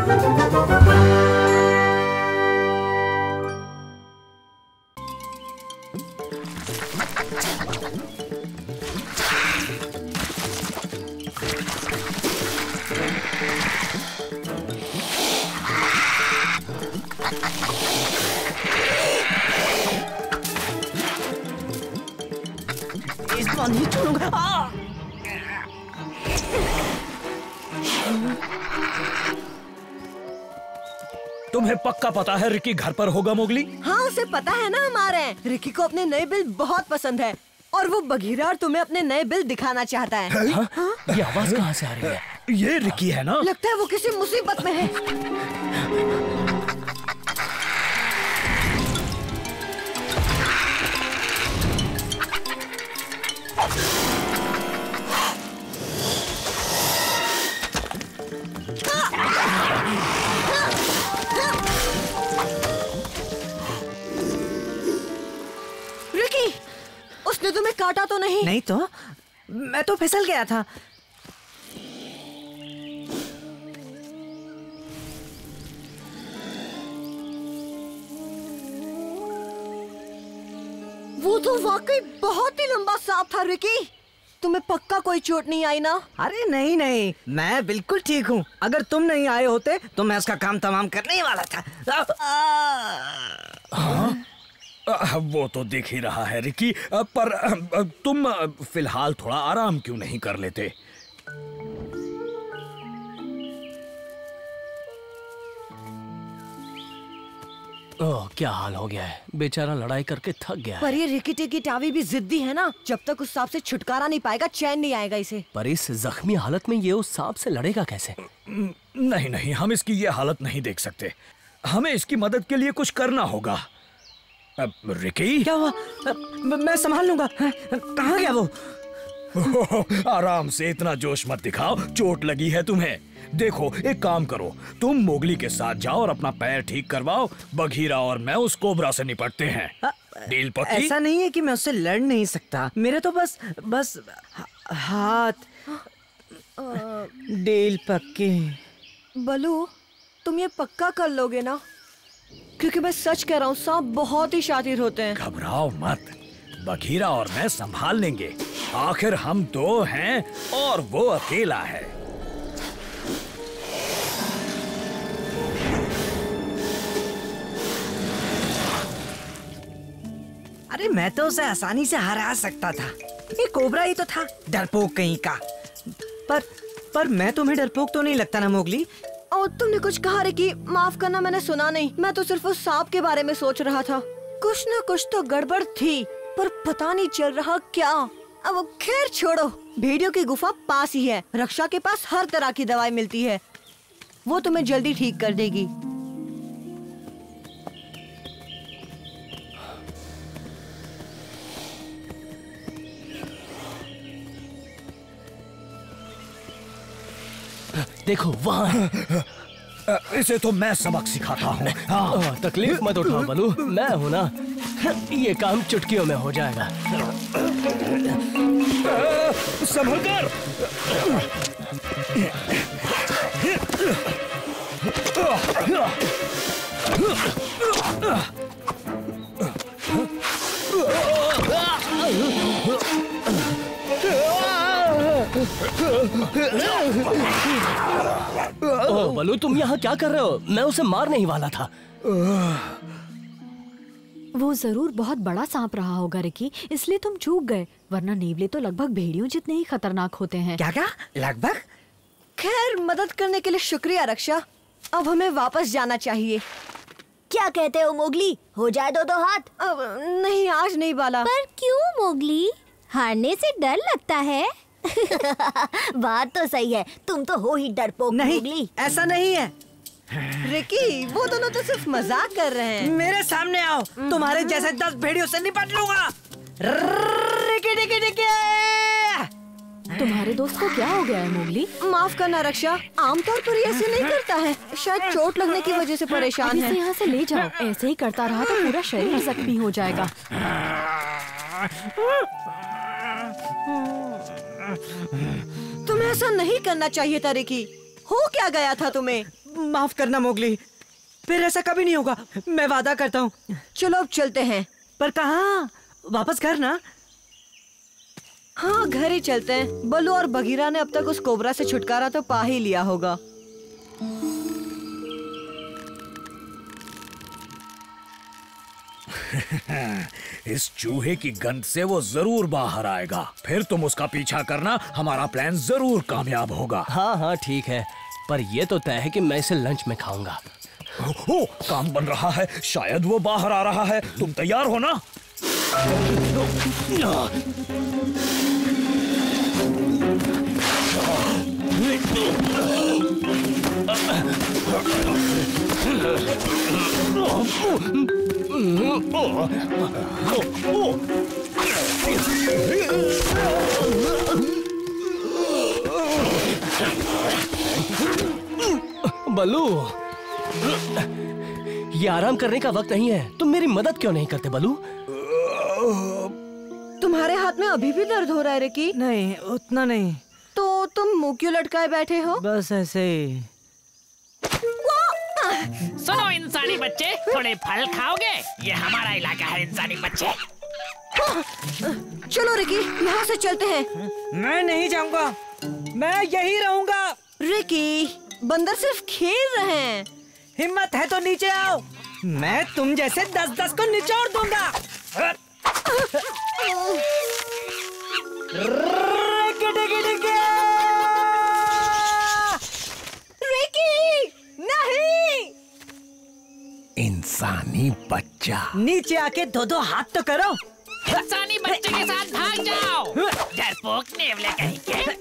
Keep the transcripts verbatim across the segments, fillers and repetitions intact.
नहीं छोड़ूंगा। तुम्हें पक्का पता है रिकी घर पर होगा मोगली? हाँ उसे पता है ना हम आ रहे हैं। रिकी को अपने नए बिल बहुत पसंद है और वो बघीरा और तुम्हें अपने नए बिल दिखाना चाहता है। है? हाँ? हाँ? ये आवाज कहाँ से आ रही है? ये रिकी है ना? लगता है वो किसी मुसीबत में है। उसने तुम्हें काटा तो नहीं? नहीं तो मैं तो फिसल गया था। वो तो वाकई बहुत ही लंबा सांप था रिकी। तुम्हें पक्का कोई चोट नहीं आई ना? अरे नहीं नहीं, मैं बिल्कुल ठीक हूँ। अगर तुम नहीं आए होते तो मैं उसका काम तमाम करने ही वाला था। हाँ? वो तो दिख ही रहा है रिकी, पर तुम फिलहाल थोड़ा आराम क्यों नहीं कर लेते? ओह, क्या हाल हो गया है, बेचारा लड़ाई करके थक गया है। पर ये रिकी टिकी टावी भी जिद्दी है ना, जब तक उस सांप से छुटकारा नहीं पाएगा चैन नहीं आएगा इसे। पर इस जख्मी हालत में ये उस सांप से लड़ेगा कैसे? नहीं नहीं, हम इसकी ये हालत नहीं देख सकते। हमें इसकी मदद के लिए कुछ करना होगा। रिकी, क्या हुआ? मैं संभाल लूंगा। कहाँ गया वो? आराम से, इतना जोश मत दिखाओ। चोट लगी है तुम्हें। देखो, एक काम करो, तुम मोगली के साथ जाओ और अपना पैर ठीक करवाओ। बघीरा और मैं उस कोबरा से निपटते हैं। डील पक्की? ऐसा नहीं है कि मैं उससे लड़ नहीं सकता। मेरे तो बस बस हाथ। डील पक्की। बलू, तुम ये पक्का कर लोगे ना? क्योंकि मैं सच कह रहा हूँ, सांप बहुत ही शातिर होते हैं। घबराओ मत, बघीरा और मैं संभाल लेंगे। आखिर हम दो हैं और वो अकेला है। अरे मैं तो उसे आसानी से हरा सकता था। ये कोबरा ही तो था, डरपोक कहीं का। पर पर मैं तुम्हें डरपोक तो नहीं लगता ना मोगली? और तुमने कुछ कहा रे कि माफ करना, मैंने सुना नहीं। मैं तो सिर्फ उस सांप के बारे में सोच रहा था। कुछ न कुछ तो गड़बड़ थी, पर पता नहीं चल रहा क्या। अब खैर छोड़ो, भेड़ियों की गुफा पास ही है। रक्षा के पास हर तरह की दवाई मिलती है, वो तुम्हें जल्दी ठीक कर देगी। देखो वहाँ है। इसे तो मैं सबक सिखाता हूँ। हाँ। तकलीफ मत उठाओ बलू, मैं हूँ ना। ये काम चुटकियों में हो जाएगा। संभल कर। ओह बलू, तुम यहाँ क्या कर रहे हो? मैं उसे मार नहीं वाला था। वो जरूर बहुत बड़ा सांप रहा होगा रिकी, इसलिए तुम चूक गए। वरना नेवले तो लगभग भेड़ियों जितने ही खतरनाक होते हैं। क्या क्या? लगभग? खैर, मदद करने के लिए शुक्रिया रक्षा। अब हमें वापस जाना चाहिए। क्या कहते हो मोगली, हो जाए दो दो हाथ? अब नहीं, आज नहीं बाला। पर क्यों मोगली, हारने से डर लगता है? बात तो सही है, तुम तो हो ही डरपोक। नहीं, मोगली ऐसा नहीं है। रिकी, वो दोनों तो सिर्फ मजाक कर रहे हैं। मेरे सामने आओ, तुम्हारे जैसे दस भेड़ियों से निपट लूंगा। Ricky Ricky Ricky. तुम्हारे दोस्त को क्या हो गया है मोगली? माफ करना रक्षा, आमतौर पर ये ऐसे नहीं करता है। शायद चोट लगने की वजह से परेशान है। इसे यहाँ से ले जाओ। ऐसे ही करता रहा तो पूरा शरीर जख्मी हो जाएगा। तुम्हें ऐसा नहीं करना चाहिए था रिकी। हो क्या गया था तुम्हें? माफ करना मोगली, फिर ऐसा कभी नहीं होगा, मैं वादा करता हूँ। चलो अब चलते हैं। पर कहाँ? वापस घर ना? हाँ घर ही चलते हैं। बल्लू और बगीरा ने अब तक उस कोबरा से छुटकारा तो पा ही लिया होगा। इस चूहे की गंध से वो जरूर बाहर आएगा, फिर तुम उसका पीछा करना, हमारा प्लान जरूर कामयाब होगा। हाँ हाँ ठीक है, पर ये तो तय है कि मैं इसे लंच में खाऊंगा। ओ, काम बन रहा है, शायद वो बाहर आ रहा है। तुम तैयार हो ना? बल्लू, ये आराम करने का वक्त नहीं है। तुम मेरी मदद क्यों नहीं करते बल्लू? तुम्हारे हाथ में अभी भी दर्द हो रहा है रिकी? नहीं, उतना नहीं। तो तुम मुंह क्यों लटकाए बैठे हो? बस ऐसे ही। सुनो इंसानी बच्चे, थोड़े फल खाओगे? ये हमारा इलाका है इंसानी बच्चे। चलो रिकी, यहाँ से चलते हैं। मैं नहीं जाऊंगा, मैं यही रहूंगा। रिकी, बंदर सिर्फ खेल रहे हैं। हिम्मत है तो नीचे आओ, मैं तुम जैसे दस दस को निचोड़ दूंगा। रिकी, नहीं! इंसानी बच्चा, नीचे आके दो दो हाथ तो करो। इंसानी बच्चे के साथ भाग जाओ, डरपोक नेवले कहीं के।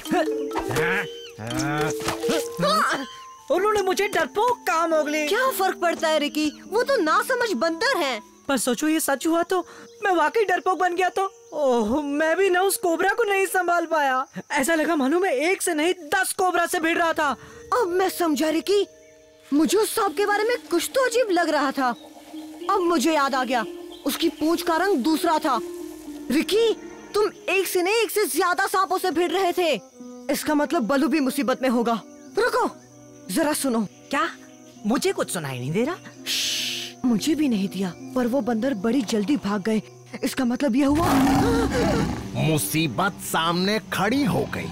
उन्होंने मुझे डरपोक कहा मोगली। क्या फर्क पड़ता है रिकी, वो तो नासमझ बंदर हैं। पर सोचो ये सच हुआ तो मैं वाकई डरपोक बन गया तो ओह, मैं भी ना उस कोबरा को नहीं संभाल पाया। ऐसा लगा मानो मैं एक से नहीं दस कोबरा से भिड़ रहा था। अब मैं समझा रिकी, मुझे उस सांप के बारे में कुछ तो अजीब लग रहा था। अब मुझे याद आ गया, उसकी पूंछ का रंग दूसरा था। रिकी, तुम एक से नहीं एक से ज्यादा सांपों से भिड़ रहे थे। इसका मतलब बल्लू भी मुसीबत में होगा। रुको, जरा सुनो। क्या? मुझे कुछ सुनाई नहीं दे रहा? मुझे भी नहीं दिया, पर वो बंदर बड़ी जल्दी भाग गए। इसका मतलब यह हुआ मुसीबत सामने खड़ी हो गई।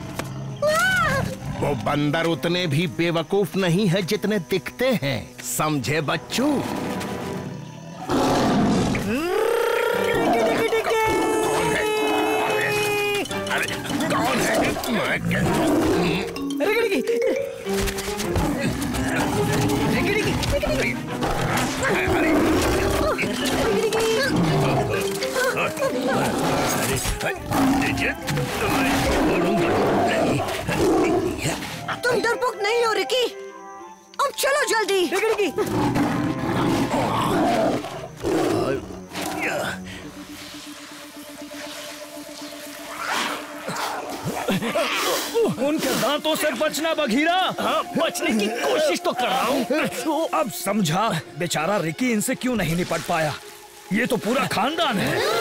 वो बंदर उतने भी बेवकूफ नहीं है जितने दिखते हैं, समझे बच्चों? कौन तुम डरपोक नहीं हो रिकी, अब चलो जल्दी। उनके दांतों से बचना बघीरा। हाँ, बचने की कोशिश तो कर रहा हूँ। अब समझा बेचारा रिकी इनसे क्यों नहीं निपट पाया। ये तो पूरा खानदान है।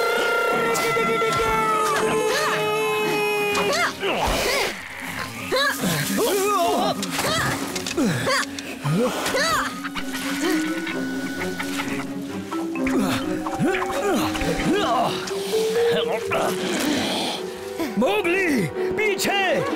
मोगली, पीछे!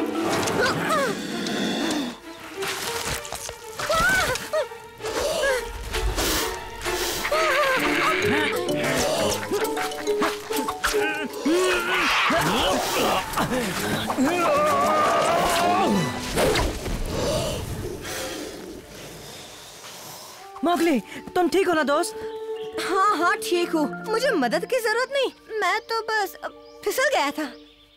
मोगली, तुम ठीक हो ना दोस्त? हाँ हाँ ठीक हूँ, मुझे मदद की जरूरत नहीं, मैं तो बस फिसल गया था।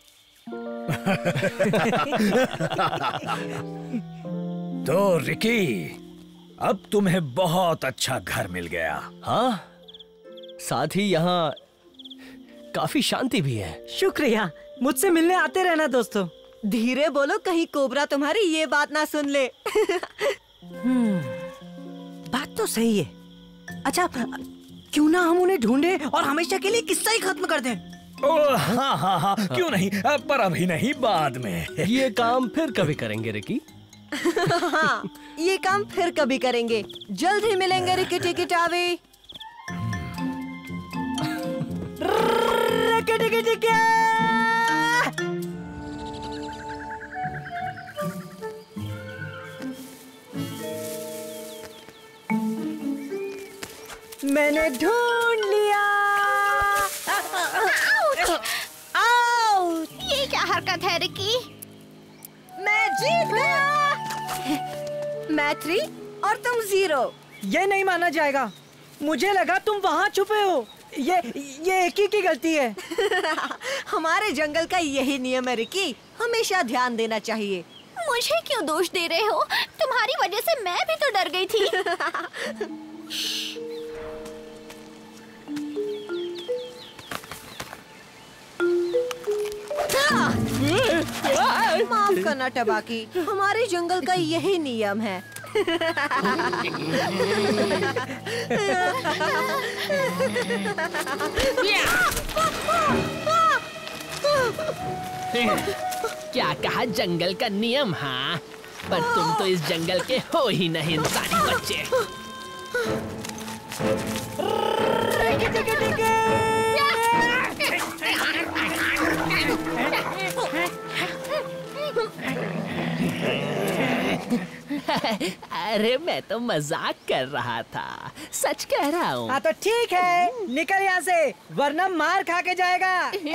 तो रिकी, अब तुम्हें बहुत अच्छा घर मिल गया। हाँ, साथ ही यहाँ काफी शांति भी है। शुक्रिया, मुझसे मिलने आते रहना दोस्तों। धीरे बोलो, कहीं कोबरा तुम्हारी ये बात ना सुन ले। हम्म, बात तो सही है। अच्छा, क्यों ना हम उन्हें ढूंढे और हमेशा के लिए किस्सा ही खत्म कर दें। ओह हाँ हाँ हाँ, क्यों नहीं, पर अभी नहीं, बाद में। ये काम फिर कभी करेंगे रिकी। हाँ, ये काम फिर कभी करेंगे। जल्द ही मिलेंगे रिकी टिकी टावी। रिकी टिकी टिकी। मैंने ढूंढ लिया। आओ, ये क्या हरकत है रिकी? मैं जीत गया। मैं थ्री और तुम जीरो। ये नहीं माना जाएगा। मुझे लगा तुम वहाँ छुपे हो। ये ये एक ही की गलती है। हमारे जंगल का यही नियम है रिकी, हमेशा ध्यान देना चाहिए। मुझे क्यों दोष दे रहे हो? तुम्हारी वजह से मैं भी तो डर गई थी। माफ करना टबाकी, हमारे जंगल का यही नियम है। क्या कहा जंगल का नियम? हाँ, पर तुम तो इस जंगल के हो ही नहीं इंसानी बच्चे। अरे मैं तो मजाक कर रहा था, सच कह रहा हूँ। हाँ तो ठीक है, निकल यहाँ से, वरना मार खा के जाएगा।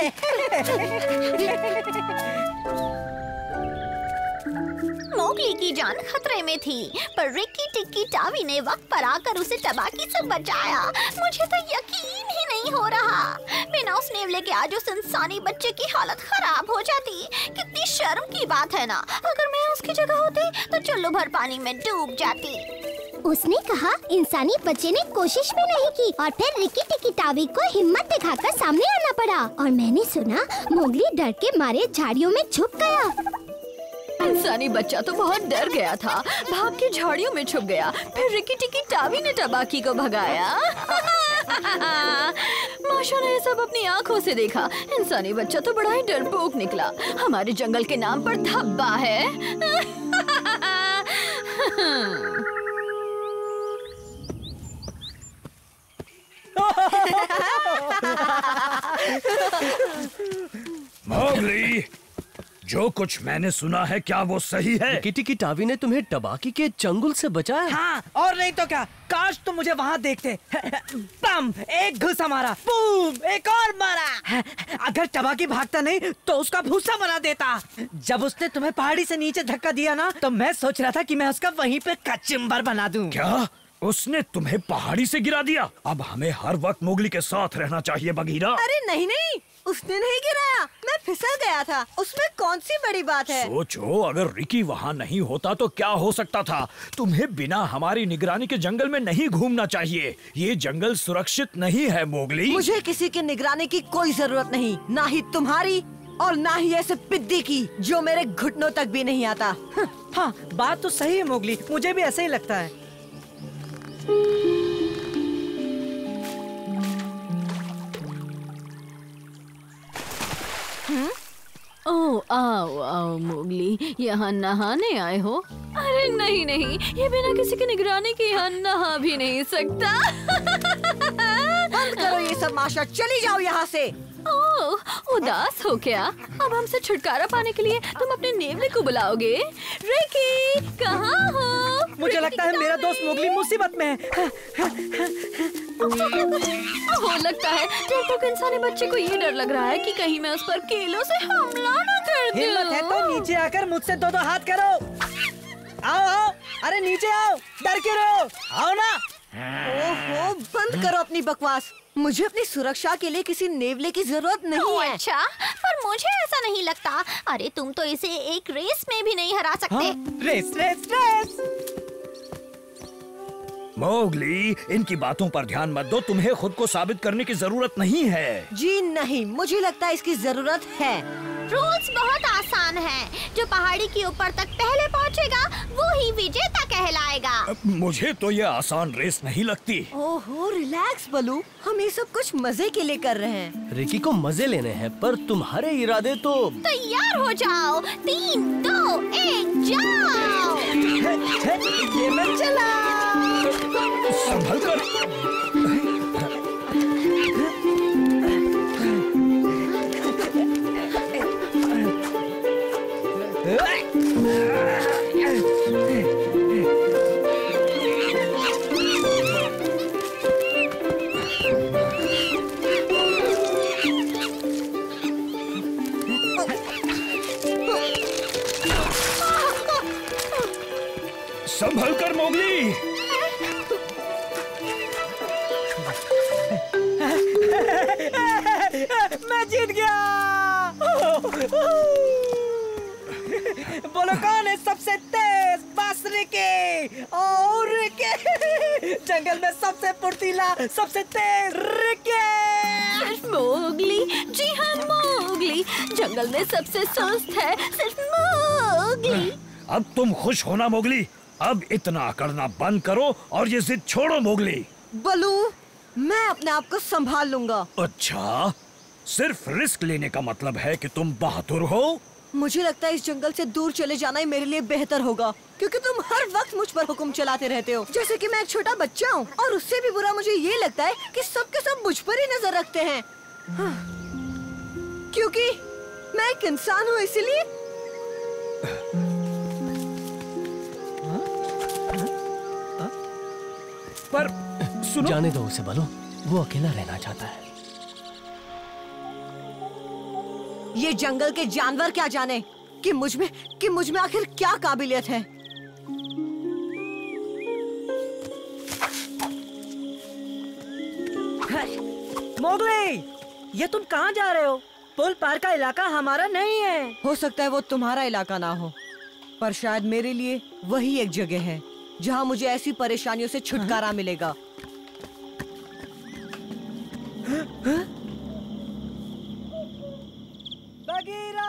मोगली की जान खतरे में थी, पर रिकी टिक्की टावी ने वक्त पर आकर उसे टबाकी से बचाया। मुझे तो यकीन ही नहीं हो रहा। बिना उस नेवले के आज उस इंसानी बच्चे की हालत खराब हो जाती। कितनी शर्म की बात है ना। अगर मैं उसकी जगह होती तो चुल्लू भर पानी में डूब जाती। उसने कहा इंसानी बच्चे ने कोशिश भी नहीं की और फिर रिकी टिकी टावी को हिम्मत दिखाकर सामने आना पड़ा। और मैंने सुना मोगली डर के मारे झाड़ियों में छुप गया। इंसानी बच्चा तो बहुत डर गया था, भाग के झाड़ियों में छुप गया। फिर रिकी टिकी टावी ने टबाकी को भगाया। माशा ने सब अपनी आंखों से देखा। इंसानी बच्चा तो बड़ा ही डरपोक निकला। हमारे जंगल के नाम पर धब्बा है। मोगली, जो कुछ मैंने सुना है क्या वो सही है? रिकी टिकी टावी ने तुम्हें टबाकी के चंगुल से बचाया? हाँ, और नहीं तो क्या। काश तुम मुझे वहाँ देखते। बम, एक घुसा मारा, बूम, एक और मारा। अगर टबाकी भागता नहीं तो उसका भूसा बना देता। जब उसने तुम्हें पहाड़ी से नीचे धक्का दिया ना, तो मैं सोच रहा था कि मैं उसका वहीं पे कचुम्बर बना दूं। क्या उसने तुम्हें पहाड़ी से गिरा दिया? अब हमें हर वक्त मोगली के साथ रहना चाहिए बगीरा। अरे नहीं नहीं, उसने नहीं गिराया, मैं फिसल गया था। उसमें कौन सी बड़ी बात है? सोचो, अगर रिकी वहाँ नहीं होता तो क्या हो सकता था। तुम्हें बिना हमारी निगरानी के जंगल में नहीं घूमना चाहिए। ये जंगल सुरक्षित नहीं है मोगली। मुझे किसी की निगरानी की कोई जरूरत नहीं, ना ही तुम्हारी और ना ही ऐसे पिद्दी की जो मेरे घुटनों तक भी नहीं आता। हाँ, बात तो सही है मोगली, मुझे भी ऐसा ही लगता है। हम्म? ओह, आओ आओ मोगली, यहाँ नहाने आए हो? अरे नहीं नहीं, ये बिना किसी की निगरानी के यहाँ नहा भी नहीं सकता। बंद करो ये सब माशा, चली जाओ यहाँ से। ओह, उदास हो क्या? अब हमसे छुटकारा पाने के लिए तुम अपने नेवले को बुलाओगे? रिकी, कहाँ हो? मुझे लगता है मेरा दोस्त मोगली मुसीबत में है। हो लगता है टेटू के इंसानी बच्चे को ये डर लग रहा है कि कहीं मैं उस पर कीलों से हमला न कर दूं। हिम्मत है तो नीचे आकर मुझसे दो दो हाथ करो। आओ आओ, अरे नीचे आओ, डर क्यों रहे हो? आओ ना। ओहो, बंद करो अपनी बकवास। मुझे अपनी सुरक्षा के लिए किसी नेवले की जरूरत नहीं है। अच्छा, पर मुझे ऐसा नहीं लगता। अरे तुम तो इसे एक रेस में भी नहीं हरा सकते। हाँ? Race race race. मोगली, इनकी बातों पर ध्यान मत दो। तुम्हें खुद को साबित करने की जरूरत नहीं है। जी नहीं, मुझे लगता है इसकी जरूरत है। रूल्स बहुत आसान हैं। जो पहाड़ी के ऊपर तक पहले पहुंचेगा वो ही विजेता कहलाएगा। जाएगा। मुझे तो ये आसान रेस नहीं लगती। ओहो रिलैक्स बलू, हम ये सब कुछ मजे के लिए कर रहे हैं। रिकी को मजे लेने हैं, पर तुम्हारे इरादे तो। तैयार हो जाओ, तीन दो एक जाओ। ये मैं चला। संभल कर। संभल कर मोगली। मैं जीत गया। बोलो कौन है सबसे तेज? बस रिकी। और रिकी जंगल में सबसे फुर्तीला, सबसे तेज रिकी। सिर्फ मोगली, जी हाँ मोगली, जंगल में सबसे सुस्त है सिर्फ मोगली। अब तुम खुश होना मोगली, अब इतना करना बंद करो और ये जिद छोड़ो मोगली। बलू, मैं अपने आप को संभाल लूंगा। अच्छा, सिर्फ रिस्क लेने का मतलब है कि तुम बहादुर हो? मुझे लगता है इस जंगल से दूर चले जाना ही मेरे लिए बेहतर होगा, क्योंकि तुम हर वक्त मुझ पर हुक्म चलाते रहते हो, जैसे कि मैं एक छोटा बच्चा हूँ। और उससे भी बुरा मुझे ये लगता है कि सब के सब मुझ पर ही नजर रखते हैं। हाँ। क्योंकि मैं एक इंसान हूँ, इसलिए। पर सुनो, जाने दो उसे बलो, वो अकेला रहना चाहता है। ये जंगल के जानवर क्या जाने कि मुझ में कि मुझ में आखिर क्या काबिलियत है। मोगली, ये तुम कहाँ जा रहे हो? पुल पार का इलाका हमारा नहीं है। हो सकता है वो तुम्हारा इलाका ना हो, पर शायद मेरे लिए वही एक जगह है जहाँ मुझे ऐसी परेशानियों से छुटकारा मिलेगा। बगीरा!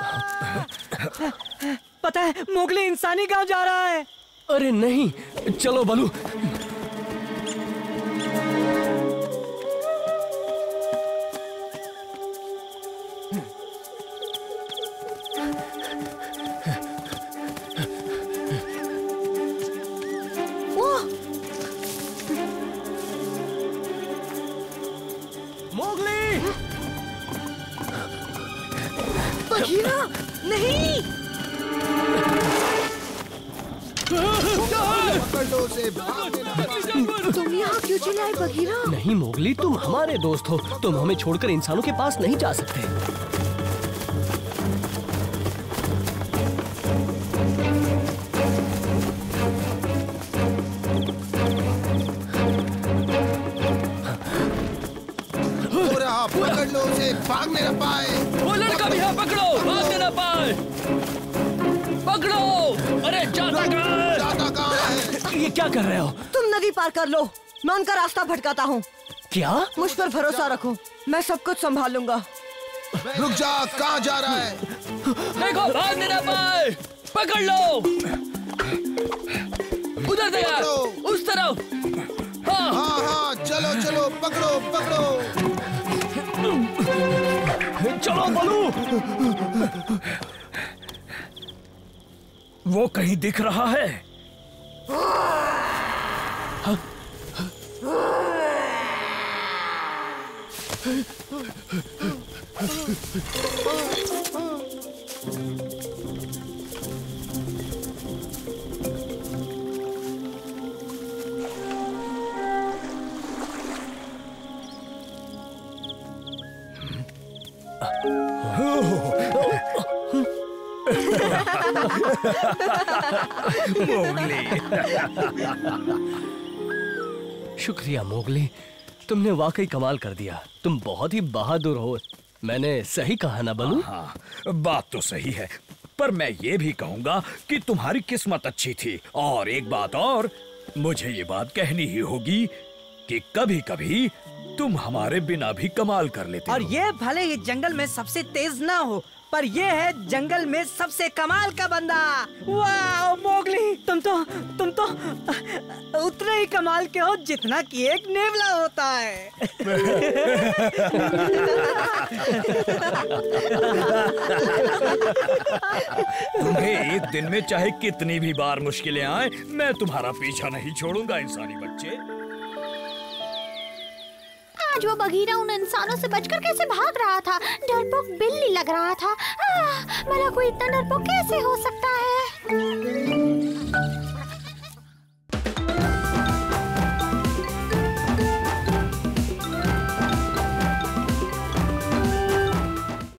पता है मोगली इंसानी गांव जा रहा है। अरे नहीं, चलो बलू। मोगली! बगीरा, नहीं! तुम यहाँ क्यों चिल्लाए बगीरा? नहीं मोगली, तुम हमारे दोस्त हो, तुम हमें छोड़कर इंसानों के पास नहीं जा सकते। पकड़ लो उसे, भागने न पाए। वो लड़का भी है, पकड़ो, भागने न पाए। पकड़ो। अरे जाता कहाँ है? जाता कहाँ है? ये क्या कर रहे हो? तुम नदी पार कर लो, मैं उनका रास्ता भटकाता हूँ। क्या? मुझ पर भरोसा रखो, मैं सब कुछ संभाल लूंगा। रुक जा, कहाँ जा रहा है? देखो, भागने न पाए। पकड़ लो। उधर से यार, उस तरफ। हाँ हाँ हाँ, चलो चलो, पकड़ो पकड़ो। चलो बलू। वो कहीं दिख रहा है? हाँ? मोगली। शुक्रिया मोगली, तुमने वाकई कमाल कर दिया। तुम बहुत ही बहादुर हो। मैंने सही कहा ना बलू? हाँ, बात तो सही है, पर मैं ये भी कहूँगा कि तुम्हारी किस्मत अच्छी थी। और एक बात और, मुझे ये बात कहनी ही होगी कि कभी कभी तुम हमारे बिना भी कमाल कर लेते और हो। ये भले ही जंगल में सबसे तेज ना हो, पर ये है जंगल में सबसे कमाल का बंदा। वाह मोगली, तुम तो तुम तो उतने ही कमाल के हो जितना कि एक नेवला होता है। तुम्हें एक दिन में चाहे कितनी भी बार मुश्किलें आए, मैं तुम्हारा पीछा नहीं छोड़ूंगा इंसानी बच्चे। आज वो बघीरा उन इंसानों से बचकर कैसे भाग रहा था? डरपोक बिल्ली लग रहा था। आह, भला कोई इतना डरपोक कैसे हो सकता है?